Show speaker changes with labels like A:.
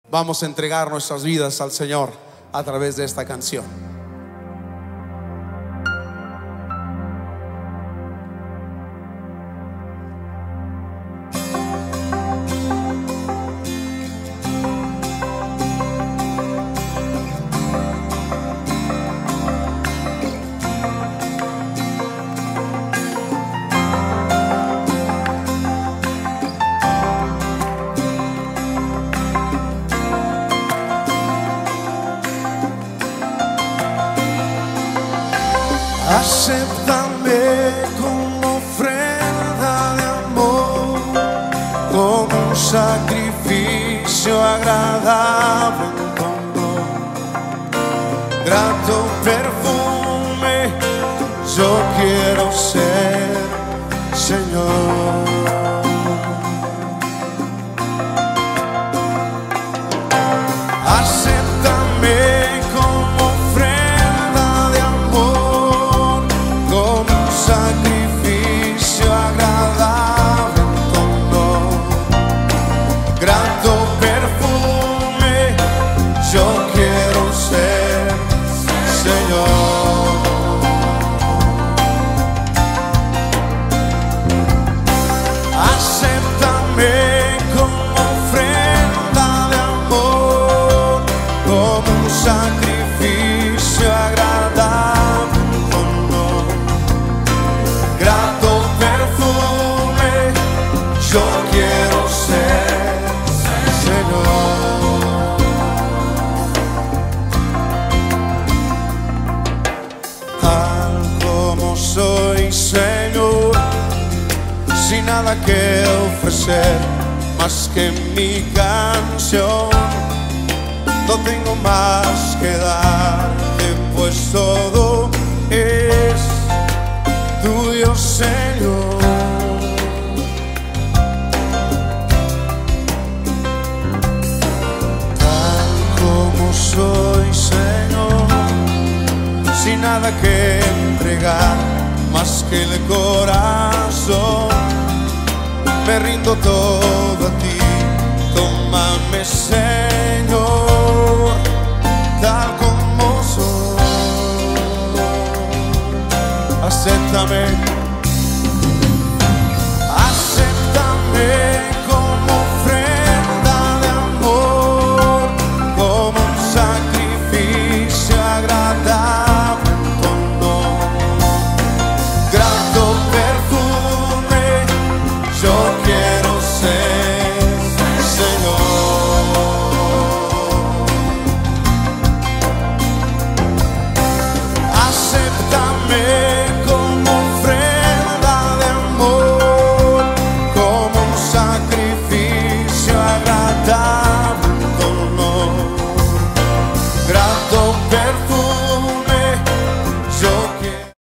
A: Vamos a entregar nuestras vidas al Señor a través de esta canción.
B: Acéptame como ofrenda de amor, como un sacrificio agradable en tu amor. Grato perfume yo quiero ser, Señor. Acéptame como ofrenda de amor, como un sacrificio agradable en tu honor. Grato perfume yo quiero ser, Señor. Acéptame como ofrenda de amor, como un sacrificio agradable en tu honor. Grato perfume yo quiero ser, Señor. Tal como soy, Señor, sin nada que ofrecer más que mi canción. No tengo más que darte, pues todo es tuyo, Señor. Tal como soy, Señor, sin nada que entregar más que el corazón, me rindo todo a ti. Tómame, Señor, tal como soy. Acéptame